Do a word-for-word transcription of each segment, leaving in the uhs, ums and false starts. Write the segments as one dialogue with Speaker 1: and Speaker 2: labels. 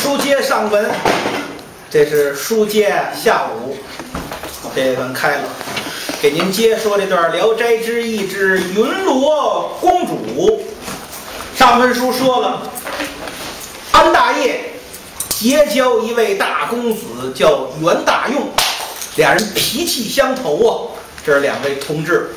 Speaker 1: 书接上文，这是书接下午，这文开了，给您接说这段《聊斋志异》之云罗公主。上文书说了，安大业结交一位大公子，叫袁大用，俩人脾气相投啊。这是两位同志，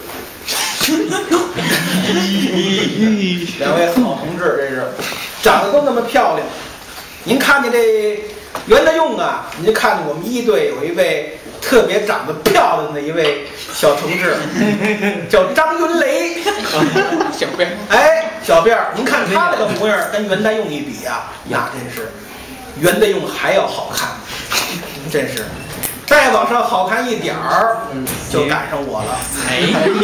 Speaker 1: 两位好同志，这是长得都那么漂亮。您看见这袁大用啊，您就看见我们一队有一位特别长得漂亮的一位小同志，叫张云雷，
Speaker 2: 小辫儿，
Speaker 1: 哎，小辫儿，您看他这个模样，跟袁大用一比啊，那真是袁大用还要好看，真是。再往上好看一点儿，就赶上我了。哎，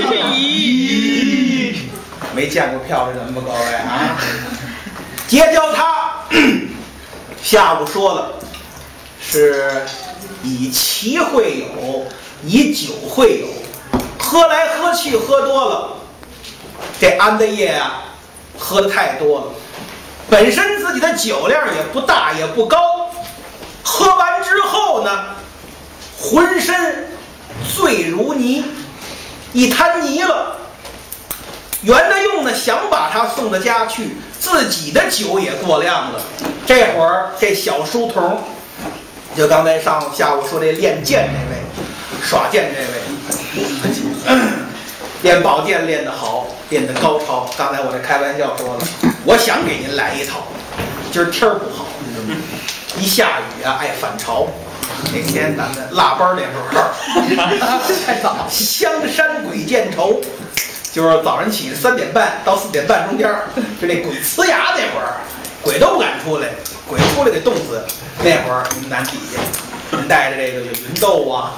Speaker 1: 没见过漂亮人吧，各位啊？结交他，下午说了，是以棋会友，以酒会友，喝来喝去喝多了，这安大业啊，喝的太多了，本身自己的酒量也不大也不高，喝完之后呢，浑身醉如泥，一滩泥了。袁大用呢想把他送到家去，自己的酒也过量了。这会儿这小书童，就刚才上下午说这练剑这位，耍剑这位，练宝剑练得好，练得高超。刚才我这开玩笑说了，我想给您来一套，今儿天儿不好，一下雨啊爱反潮。那天咱们腊八练会儿，太早，香山鬼见愁，就是早上起三点半到四点半中间，就那鬼呲牙那会儿，鬼都不敢出来，鬼出来给冻死。那会儿你们南底下，您带着这个云豆啊，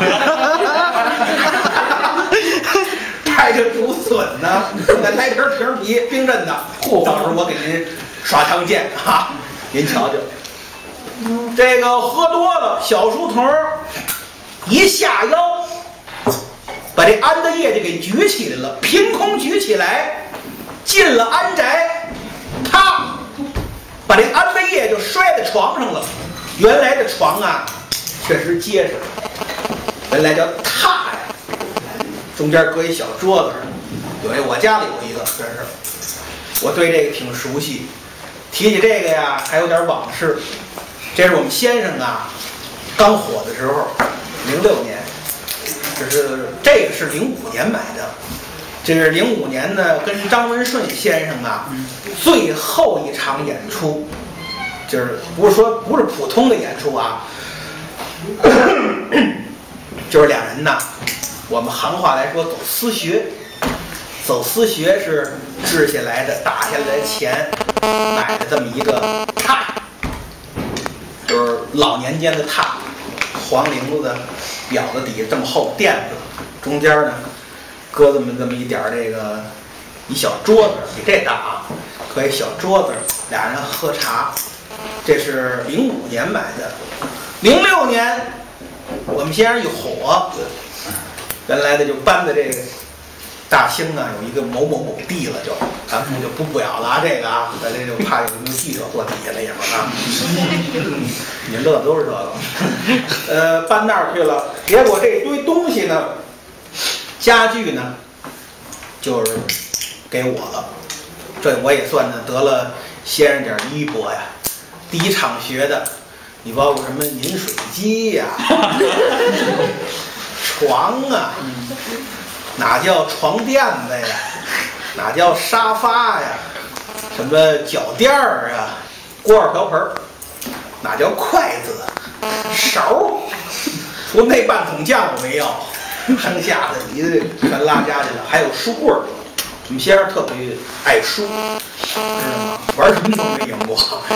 Speaker 1: 带着竹笋呢，再来瓶瓶皮冰镇的，嚯，到时候我给您耍长剑哈，您瞧瞧。这个喝多了，小书童一下腰，把这安大业就给举起来了，凭空举起来，进了安宅，他把这安大业就摔在床上了。原来的床啊，确实结实，原来叫榻呀，中间搁一小桌子，有一我家里有一个，真是我对这个挺熟悉。提起这个呀，还有点往事。这是我们先生啊，刚火的时候，零六年，这是这个是零五年买的，这是零五年呢，跟张文顺先生啊，最后一场演出，就是不是说不是普通的演出啊，就是俩人呐，我们行话来说走私学，走私学是掷下来的、打下来的钱买的这么一个榻。就是老年间的榻，黄绫子表子底下这么厚垫子，中间呢搁这么这么一点这个一小桌子，比这大啊，搁一小桌子，俩人喝茶。这是零五年买的，零六年我们先生一火，原来的就搬在这个大兴呢有一个某某某地了，就咱们就不表了啊，这个啊，咱这就怕有那个记者坐底下了也是啊，你乐都是这个，呃，搬那儿去了，结果这堆东西呢，家具呢，就是给我了，这我也算呢得了先生点衣钵呀。第一场学的，你包括什么饮水机呀、床啊。哪叫床垫子呀？哪叫沙发呀？什么脚垫儿啊？锅碗瓢盆儿？哪叫筷子、勺？除那半桶酱我没要，剩下的一个全拉家去了。还有书柜儿，我们先生特别爱书，知道吗？玩什么都没赢过，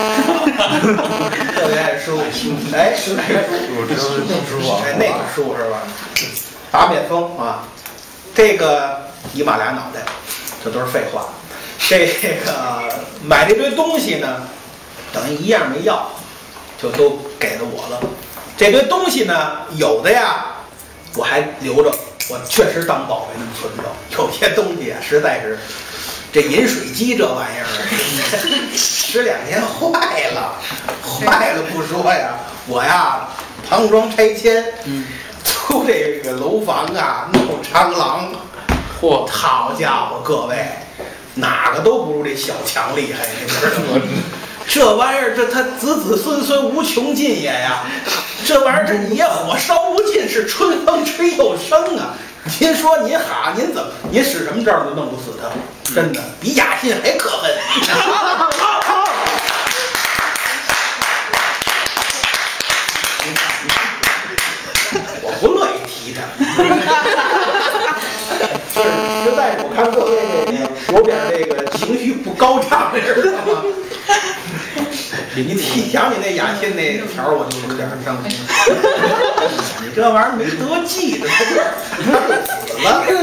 Speaker 1: 特别爱书。哎，书，哎，那个书是吧？八面风啊。这个一马俩脑袋，这都是废话。这个买这堆东西呢，等于一样没要，就都给了我了。这堆东西呢，有的呀我还留着，我确实当宝贝那么存着。有些东西啊，实在是这饮水机这玩意儿，十两年坏了，坏不说呀，我呀庞庄拆迁，
Speaker 2: 嗯，
Speaker 1: 租这个楼房啊，弄长廊，
Speaker 2: 嚯，
Speaker 1: 好家伙，各位，哪个都不如这小强厉害，你知道吗？这玩意儿，这他子子孙孙无穷尽也呀！这玩意儿，这野火烧不尽，是春风吹又生啊！您说您好，您怎么您使什么招都弄不死他，真的比雅信还可恨。我不乐意提他。实在是我看各位这个有点这个情绪不高涨，知道吗？你一想起那雅信那条，我就有点伤心。你这玩意儿没得计，这他就死了。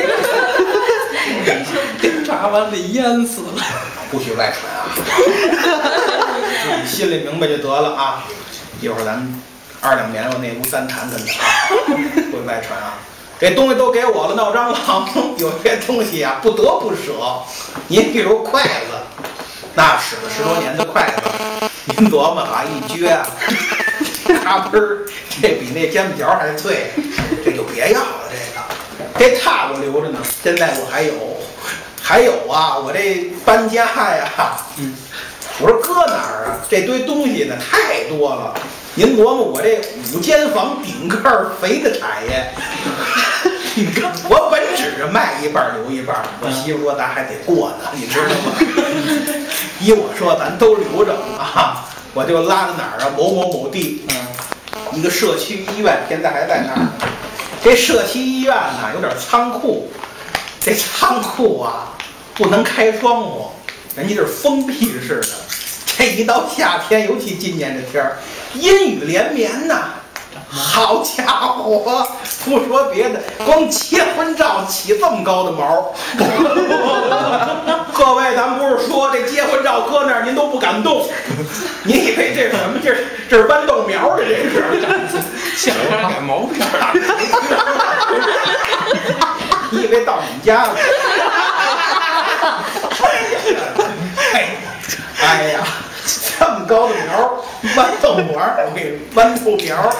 Speaker 2: 炸完得淹死了，
Speaker 1: 不许外传啊！你心里明白就得了啊！一会儿咱们二两棉花那屋三谈跟着啊，不许外传啊！这东西都给我了，闹蟑螂，有些东西啊不得不舍。你比如筷子，那使了十多年的筷子，您琢磨啊，一撅啊，咔嘣儿，这比那煎饼条还脆，这就别要了。这个，这榻我留着呢，现在我还有，还有啊，我这搬家呀，嗯，我说搁哪儿啊？这堆东西呢太多了。您琢磨我这五间房顶盖肥的产业，我本指着卖一半留一半，我媳妇说咱还得过呢，你知道吗？依我说咱都留着啊，我就拉到哪儿啊？某某某地，一个社区医院，现在还在那儿呢。这社区医院呢有点仓库，这仓库啊不能开窗户，人家这是封闭式的。这一到夏天，尤其今年这天儿，阴雨连绵呐。好家伙，不说别的，光结婚照起这么高的毛。各位，咱不是说这结婚照搁那儿您都不敢动，你以为这是什么？这是这是豌豆苗的，这是
Speaker 2: 像点毛片儿。
Speaker 1: 你以为到你们家了？哎，哎呀！这么高的苗，豌豆苗，我给你豌豆苗，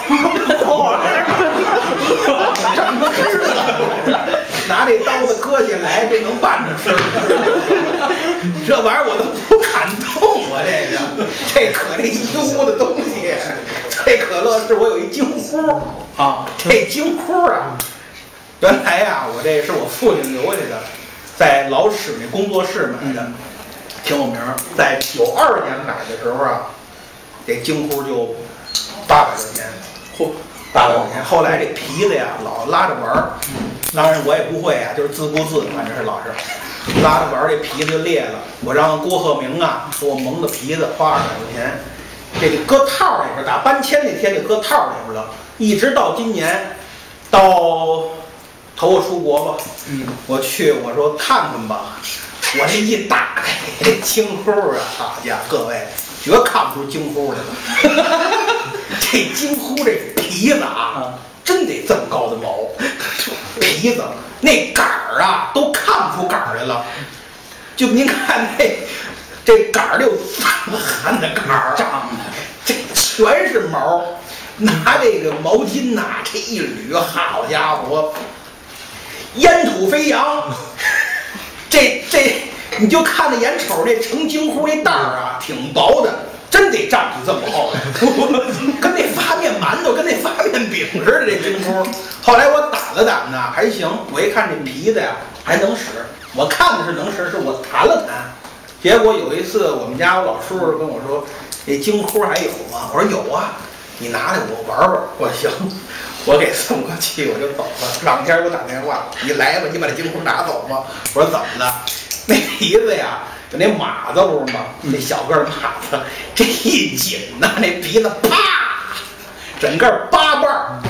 Speaker 1: 怎么吃的？拿这刀子割下来，这能拌着吃。这玩意儿我都不敢动啊！这个，这可这一屋的东西，这可乐是我有一金窟啊，这金窟啊，原来呀、啊，我这是我父亲留下的，在老史那工作室买的。挺有名，在九二年买的时候啊，这金窟就八百多钱，嚯，八百多钱。后来这皮子呀，老拉着玩儿，当然我也不会啊，就是自顾自，反正是老是拉着玩儿，这皮子就裂了。我让郭鹤鸣啊给我蒙的皮子，花二百块钱，这个搁套里边，打搬迁那天就搁套里边了，一直到今年，到头我出国吧，嗯，我去，我说看看吧。我这一打开这金窟啊，好家伙，各位绝看不出金窟来了。这金窟这皮子啊，真得这么高的毛，皮子那杆儿啊都看不出杆儿来了。就您看这这杆儿有这么憨的杆儿，长的这全是毛，拿这个毛巾呐、啊，这一捋，好家伙，烟土飞扬。这这，你就看那眼瞅这成金窟那袋儿啊，挺薄的，真得胀出这么厚来，跟那发面馒头，跟那发面饼似的。这金窟，后来我打了打呢，还行。我一看这皮子呀，还能使。我看的是能使，是我弹了弹。结果有一次，我们家我老叔叔跟我说：“这金窟还有吗？”我说：“有啊，你拿来我玩玩。”我说：“行。”我给送过去，我就走了。两天给我打电话，你来吧，你把这金窟拿走吧。我说怎么了？那皮子呀，有那马子不是吗？那小个马子，这一紧呐，那皮子啪，整个八瓣儿。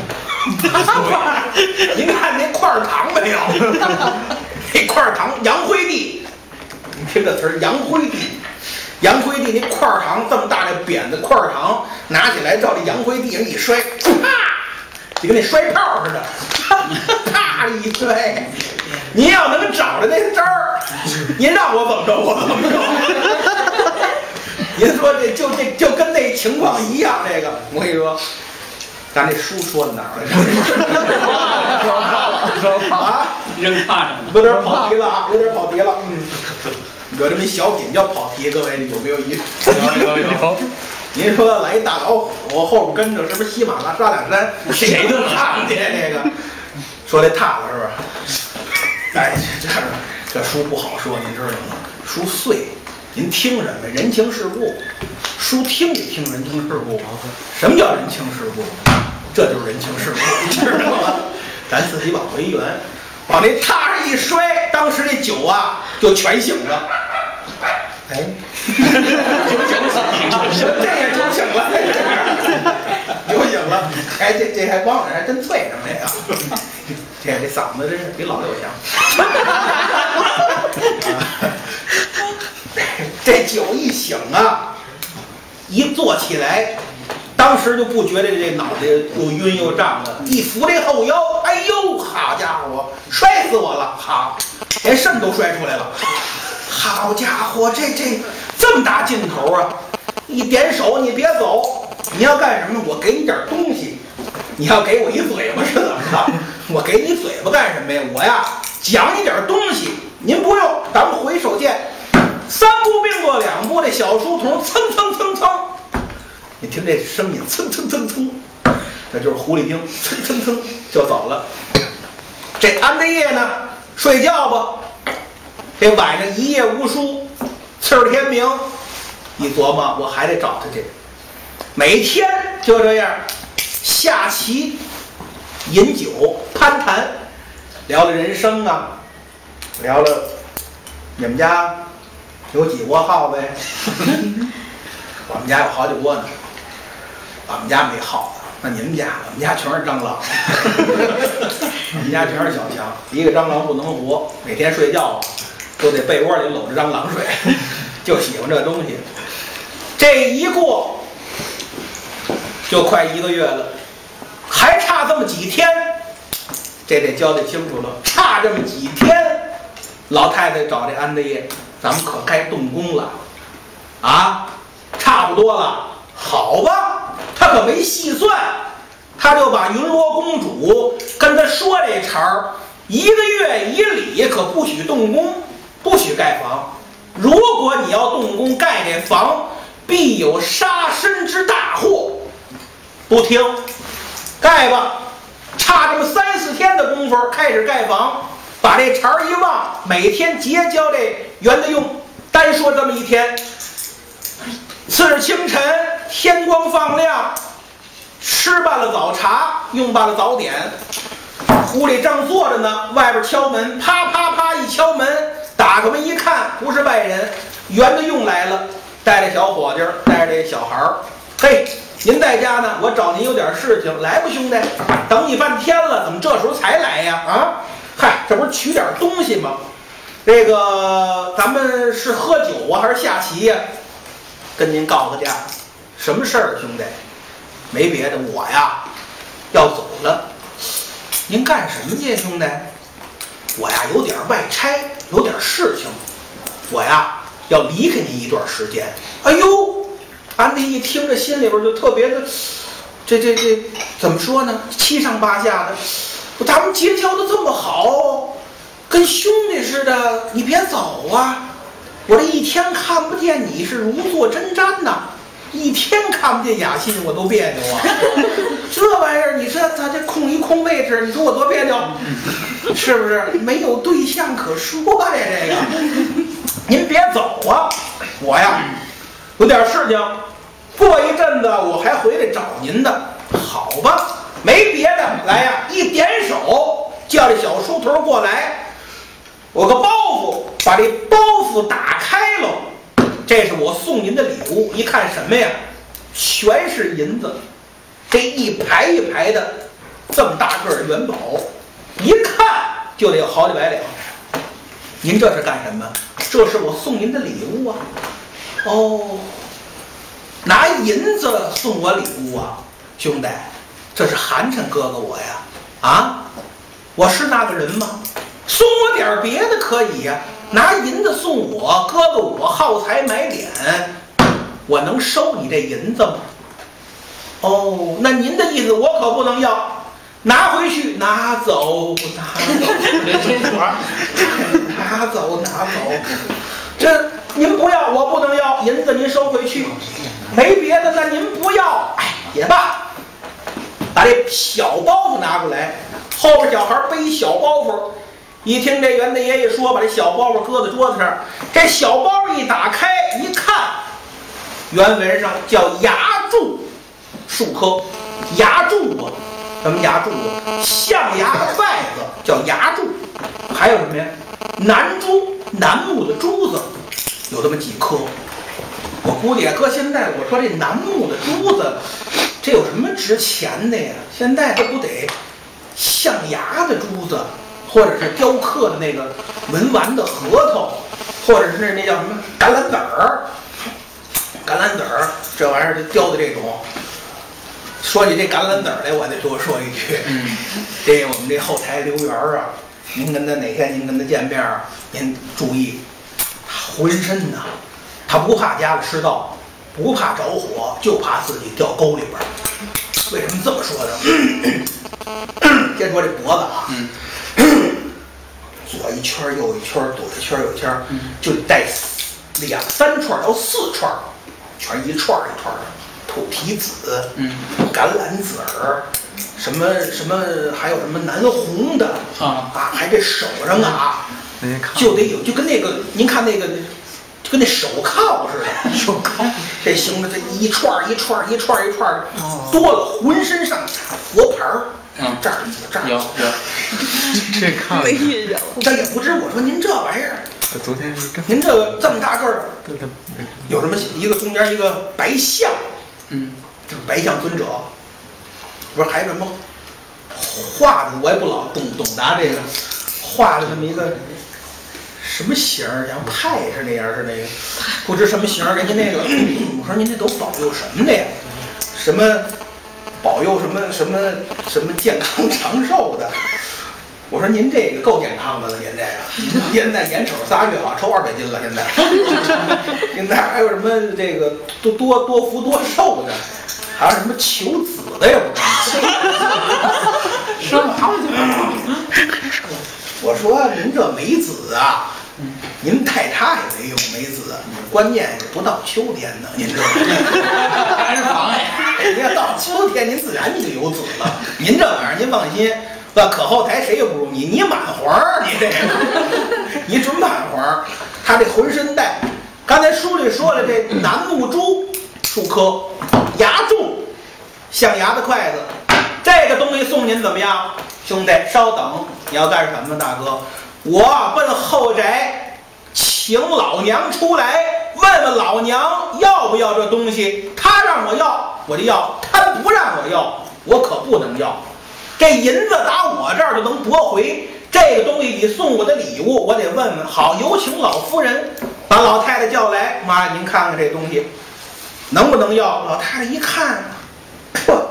Speaker 1: 您看那块糖没有？那块糖，洋灰地，你听这词儿，洋灰地。洋灰地那块糖这么大那扁的块糖，拿起来照这洋灰地上一摔，啪！就跟那摔炮似的，啪一摔。您要能找着那招儿，您让我怎么着我怎么着。 您说这就这就跟那情况一样，这个我跟你说，咱这书说到哪儿了？啊，
Speaker 2: 扔炕上了，
Speaker 1: 有点跑题了啊，有点跑题了。嗯，有这么一小品叫跑题，各位有没有意思？
Speaker 2: 有有有。
Speaker 1: 您说来一大老虎，后边跟着是不是喜马拉雅两山？谁都看不见这个。说这踏了是不是？哎，这这这书不好说，您知道吗？书碎，您听什么？人情世故，书听你听人情世故。什么叫人情世故？这就是人情世故，知道吗？咱自己往回圆，往那踏上一摔，当时这酒啊就全醒了。哎，酒醒了，这也酒醒了，酒醒了。哎，这这还光着还真脆什么呀？这这嗓子真是比老六强。这酒一醒啊，一坐起来，当时就不觉得这脑袋又晕又胀的，一扶这后腰，哎呦，好家伙，摔死我了！好，连肾都摔出来了。好家伙，这这这么大劲头啊！一点手，你别走，你要干什么？我给你点东西。你要给我一嘴巴是怎么着？我给你嘴巴干什么呀？我呀讲你点东西，您不用，咱们回手见。三步并作两步，这小书童蹭蹭蹭蹭，你听这声音，蹭蹭蹭蹭，这就是狐狸精，蹭蹭蹭就走了。这安德烈呢，睡觉吧。这晚上一夜无书，次儿天明，一琢磨，我还得找他去。每天就这样下棋、饮酒、攀谈，聊聊人生啊，聊聊你们家有几窝耗子呀？我们家有好几窝呢。我们家没耗子，那你们家？我们家全是蟑螂。我们家全是小强，一个蟑螂不能活，每天睡觉啊都得被窝里搂着蟑螂睡，就喜欢这东西。这一过就快一个月了，还差这么几天，这得交代清楚了。差这么几天，老太太找这安德烈，咱们可该动工了啊！差不多了，好吧，他可没细算，他就把云罗公主跟他说这茬儿，一个月以里可不许动工。不许盖房，如果你要动工盖这房，必有杀身之大祸。不听，盖吧。差这么三四天的功夫，开始盖房，把这茬儿一忘，每天结交这袁德用。单说这么一天，次日清晨，天光放亮，吃罢了早茶，用罢了早点，屋里正坐着呢，外边敲门，啪啪啪一敲门。打开门一看，不是外人，袁德用来了，带着小伙计，带着这小孩儿。嘿，您在家呢？我找您有点事情，来吧，兄弟。等你半天了，怎么这时候才来呀？啊，嗨，这不是取点东西吗？这个咱们是喝酒啊，还是下棋呀？跟您告个假，什么事儿，兄弟？没别的，我呀要走了。您干什么去，兄弟？我呀有点外差，有点事情，我呀要离开您一段时间。哎呦，安迪一听这心里边就特别的，这这这怎么说呢？七上八下的。咱们结交的这么好，跟兄弟似的，你别走啊！我这一天看不见你是如坐针毡呐，一天看不见雅欣我都别扭啊！这玩意儿，你说咱这空一空位置，你说我多别扭，是不是？没有对象可说呀，这个，您别走啊！我呀，有点事情，过一阵子我还回来找您的，好吧？没别的，来呀，一点手叫这小书童过来，我个包袱，把这包袱打开了。这是我送您的礼物，一看什么呀？全是银子，这一排一排的，这么大个儿元宝，一看就得有好几百两。您这是干什么？这是我送您的礼物啊！哦，拿银子送我礼物啊，兄弟，这是寒碜哥哥我呀！啊，我是那个人吗？送我点别的可以呀、啊。拿银子送我，哥哥我耗财买脸， 我能收你这银子吗？哦，那您的意思我可不能要，拿回去，拿走，拿走，拿走，拿走。这您不要，我不能要，银子您收回去。没别的，那您不要，哎，也罢。把这小包袱拿过来，后边小孩背一小包袱。一听这袁大爷一说，把这小包袱搁在桌子上，这小包一打开一看，原文上叫牙柱数科，牙柱啊，什么牙柱啊？象牙的筷子叫牙柱，还有什么呀？楠珠，楠木的珠子，有这么几颗。我估计啊，搁现在我说这楠木的珠子，这有什么值钱的呀？现在这不得象牙的珠子，或者是雕刻的那个文玩的核桃，或者是那叫什么橄榄籽儿，橄榄籽儿这玩意儿雕的这种。说起这橄榄籽儿来，我得多说一句，嗯，这我们这后台刘源啊，您跟他哪天您跟他见面，您注意，浑身呐。他不怕家里吃到，不怕着火，就怕自己掉沟里边。为什么这么说呢？先说这脖子啊，嗯、左一圈右一圈，左一圈右一圈，嗯、就得带两三串到四串，全一串一串的。土提子，嗯，橄榄籽儿，什么什么，还有什么南红的啊啊，还这手上啊，就得有，就跟那个您看那个。就跟那手铐似的，手铐，这行了，这一串一串一串一串，多了浑身上下佛牌儿，嗯，这儿这儿有有，
Speaker 3: 这看
Speaker 4: 没印象了。
Speaker 1: 这也不知我说您这玩意儿，
Speaker 3: 昨天
Speaker 1: 您这个这么大个儿，有什么一个中间一个白象，嗯，就是白象尊者，不是还有什么画的，我也不老懂懂得这个，画的这么一个。什么形儿？像派是那样是那个，不知什么形儿。人家那个，我说您这都保佑什么的呀？什么保佑什么什么什么健康长寿的？我说您这个够健康的了，您这个现在眼瞅仨月好抽二百斤了，现在现在还有什么这个多多多福多寿的，还有什么求子的呀？是吗？我说您这没子啊。您太差也没用，没子，关键是不到秋天呢，您知道吗？
Speaker 2: 还是防呀。
Speaker 1: 您要到秋天，您自然你就有子了。您这玩意儿，您放心，那可后台谁也不如你，你满黄儿，你这个，你准满黄儿。他这浑身带，刚才书里说了，这楠木珠数科，牙柱，象牙的筷子，这个东西送您怎么样？兄弟，稍等，你要干什么，大哥？我奔后宅，请老娘出来，问问老娘要不要这东西。他让我要，我就要；他不让我要，我可不能要。这银子打我这儿就能夺回，这个东西你送我的礼物，我得问问。好，有请老夫人把老太太叫来。妈，您看看这东西能不能要？老太太一看，呵，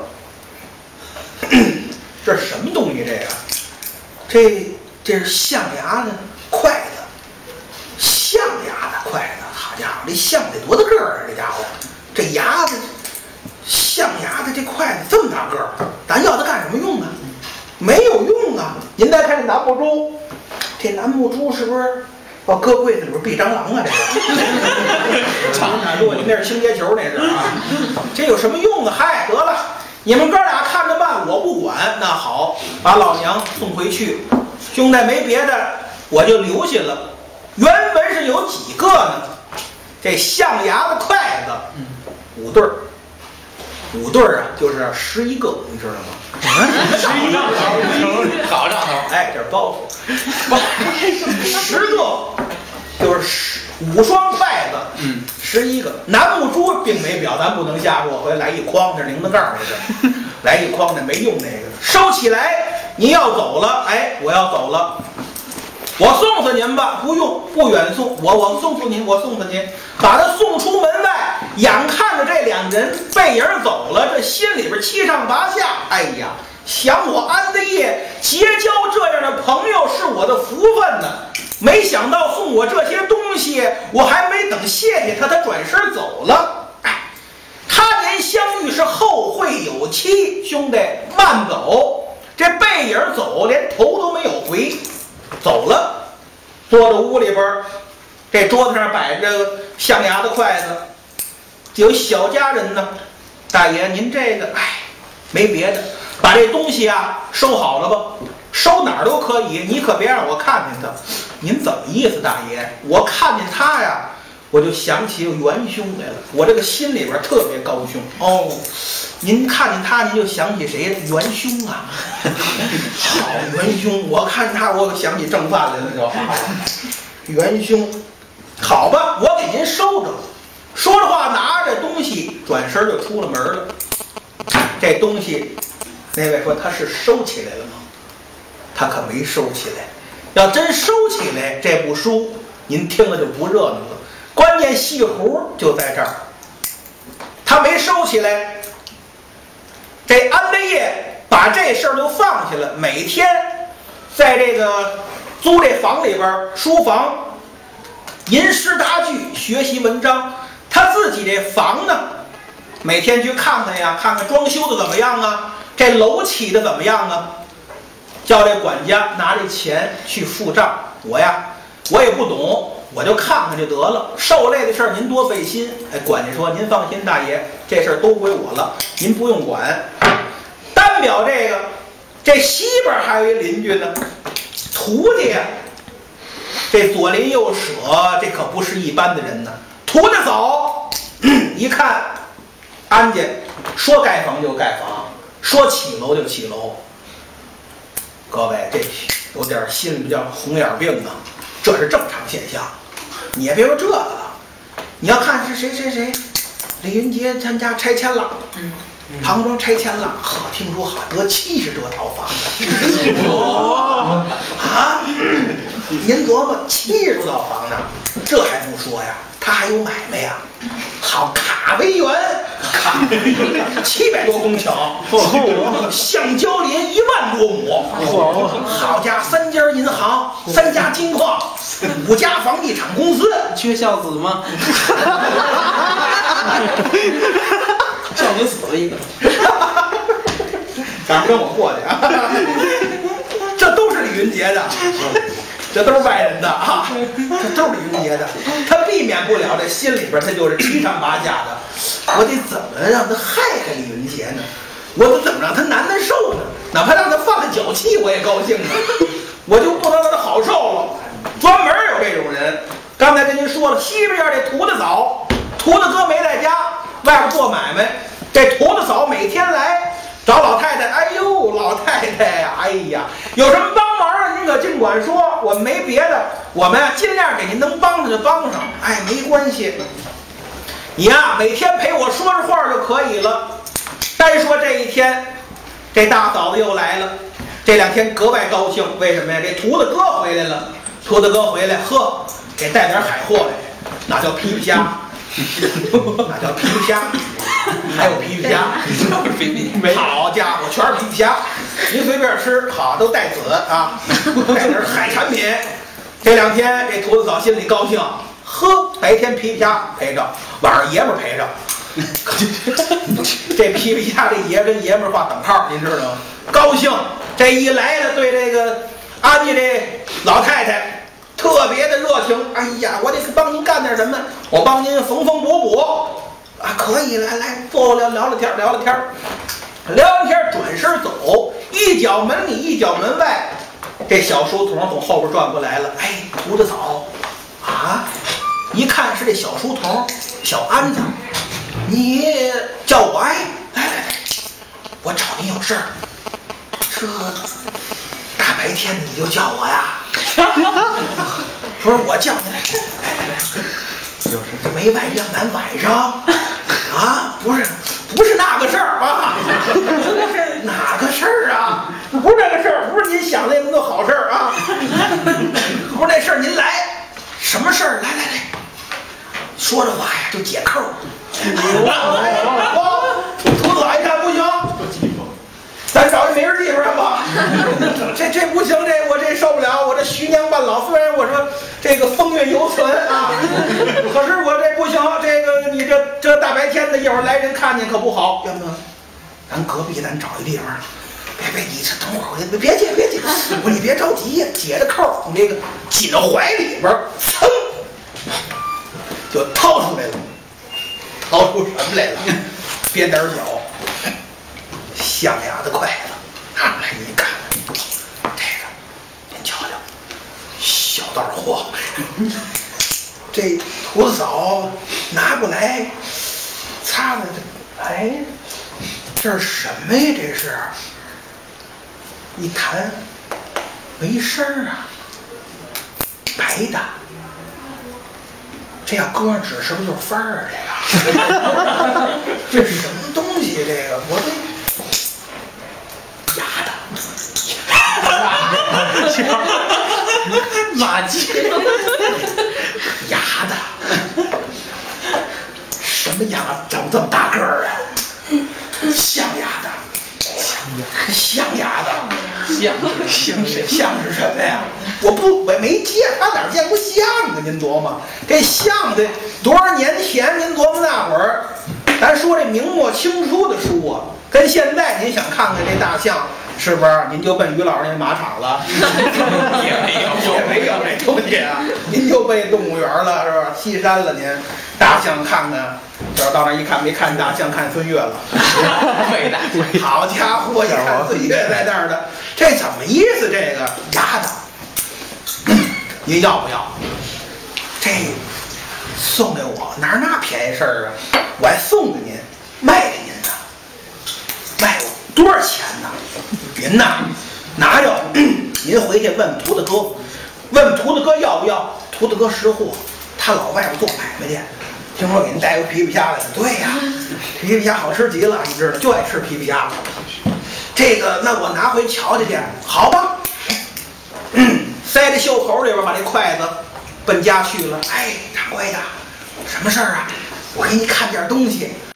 Speaker 1: 这是什么东西？这个，这。这是象牙的筷子，象牙的筷子，好家伙，这象得多大个儿啊！这家伙，这牙子，象牙的这筷子这么大个儿，咱要它干什么用啊？没有用啊！您再看这楠木珠，这楠木珠是不是要搁柜子里边避蟑螂啊？这个，长产路，您那是清洁球，那是啊，这有什么用啊？嗨，得了，你们哥俩看着办，我不管。那好，把老娘送回去。兄弟，没别的，我就留下了。原文是有几个呢？这象牙的筷子，五对儿，五对儿啊，就是十一个，你知道吗？
Speaker 2: 十一个，好兆头。
Speaker 1: 哎，这是包袱，十个就是五双筷子，嗯，十一个。楠木珠并没表，咱不能瞎说。回来来一筐，这铃铛盖儿这是，来一筐这没用那个，收起来。你要走了，哎，我要走了，我送死您吧，不用，不远送，我我送出您，我送死您，把他送出门外，眼看着这两人背影走了，这心里边七上八下，哎呀，想我安的业结交这样的朋友是我的福分呢，没想到送我这些东西，我还没等谢谢他，他转身走了，哎， 年相遇是后会有期，兄弟慢走。这背影走，连头都没有回，走了。坐到屋里边，这桌子上摆着象牙的筷子，有小家人呢。大爷，您这个，哎，没别的，把这东西啊收好了吧，收哪儿都可以，你可别让我看见他。您怎么意思，大爷？我看见他呀，我就想起元凶来了，我这个心里边特别高兴。哦，您看见他，您就想起谁？元凶啊！好，元凶，我看他，我想起正饭来了，就好。元凶，好吧，我给您收着。说着话，拿着东西转身就出了门了。这东西，那位说他是收起来了吗？他可没收起来。要真收起来，这部书您听了就不热闹了。关键戏弧就在这儿，他没收起来。这安德业把这事儿就放下了，每天在这个租这房里边，书房吟诗答句，学习文章。他自己这房呢，每天去看看呀，看看装修的怎么样啊，这楼起的怎么样啊，叫这管家拿这钱去付账。我呀，我也不懂，我就看看就得了。受累的事儿您多费心。哎，管家说您放心，大爷，这事儿都归我了，您不用管。单表这个，这西边还有一邻居呢，徒弟呀，这左邻右舍，这可不是一般的人呢。徒弟早，一看安家说盖房就盖房，说起楼就起楼。各位，这有点心里叫红眼病啊，这是正常现象。你也别说这个了，你要看是谁谁谁，李云杰他家拆迁了，嗯，唐庄拆迁了，呵，听说好得七十多套房子。哦啊，您琢磨七十多套房子，这还不说呀。他还有买卖呀，好卡维园，卡维园七百多公顷，橡胶林一万多亩，好家伙，三家银行，三家金矿，五家房地产公司，
Speaker 4: 缺孝子吗？孝子死了一个，
Speaker 1: 咱跟我过去啊！这都是李云杰的。这都是外人的啊，这都是李云杰的，他避免不了，这心里边他就是七上八下的。我得怎么让他害害李云杰呢？我得怎么让他难难受呢？哪怕让他放个脚气，我也高兴啊！我就不能让他好受了。专门有这种人。刚才跟您说了，西边这徒弟嫂，徒弟哥没在家，外边做买卖。这徒弟嫂每天来找老太太，哎呦，老太太呀，哎呀，有什么帮忙啊？您可尽管说，我们没别的，我们啊尽量给您能帮上就帮上。哎，没关系，你呀每天陪我说着话就可以了。单说这一天，这大嫂子又来了，这两天格外高兴，为什么呀？这徒弟哥回来了，徒弟哥回来，呵，给带点海货来，那叫皮皮虾。那叫皮皮虾，还有皮皮虾，好家伙，全是皮皮虾，您随便吃，好都带籽啊，带点海产品。这两天这徒弟嫂心里高兴，呵，白天皮皮虾陪着，晚上爷们儿陪着。这皮皮虾这爷跟爷们儿画等号，您知道吗？高兴，这一来了，对这个安家这老太太。特别的热情，哎呀，我得帮您干点什么，我帮您缝缝补补啊，可以，来来，坐聊聊聊天，聊聊天，聊完天转身走，一脚门里一脚门外，这小书童从后边转过来了，哎，徒弟嫂啊，一看是这小书童小安子，你叫我哎，来来来，我找你有事儿，这大白天你就叫我呀？不是我叫你来，来来来，就是这没外边咱晚上啊，不是不是那个事儿啊，不是哪个事儿啊？不是那个事儿，不是您想那么多好事儿啊，不是那事儿，您来，什么事儿？来来来，说着话呀就解扣。我徒弟一看不行。咱找一没人地方吧，这这不行，这我这受不了，我这徐娘半老。虽然我说这个风韵犹存啊。可是我这不行，这个你这这大白天的，一会儿来人看见可不好。要么咱隔壁咱找一地方，别别，你这等会儿，别别介别介，我说你别着急呀，解着扣从这个紧怀里边，噌就掏出来了，掏出什么来了？边点脚，象牙的筷子，拿来一看，这个您瞧瞧，小道货。这徒嫂拿过来，擦了这，哎，这是什么呀？这是，一弹，没声儿啊，白的。这要搁上纸，是不是就翻儿啊？这个，这是什么东西？这个我这牙
Speaker 4: 马鸡，
Speaker 1: 牙的，什么牙长这么大个儿啊？象牙的，象牙的，
Speaker 4: 象
Speaker 1: 象谁？象是什么呀？我不，我没见，他哪见过象啊？您琢磨，这象的多少年前？您琢磨那会儿，咱说这明末清初的书啊，跟现在您想看看这大象，是不是？您就奔于老师那马场了，
Speaker 2: 也没有，
Speaker 1: 也没有这东西啊。您就奔动物园了，是吧？西山了您，大象看看。这到那一看，没看大象，看孙越了。
Speaker 2: 伟大，
Speaker 1: 好家伙，一看孙越在那儿的，这怎么意思？这个牙的，您要不要？这送给我，哪儿那便宜事儿啊？我还送给您，卖给您呢。卖我多少钱呢？您呐，拿着，您回去问图子哥，问图子哥要不要？图子哥识货，他老外边做买卖去。听说给您带个皮皮虾来了，对呀、啊，皮皮虾好吃极了，你知道，就爱吃皮皮虾。这个，那我拿回瞧瞧去，好吧？嗯，塞在袖口里边，把这筷子奔家去了。哎，掌柜的，什么事儿啊？我给你看点东西。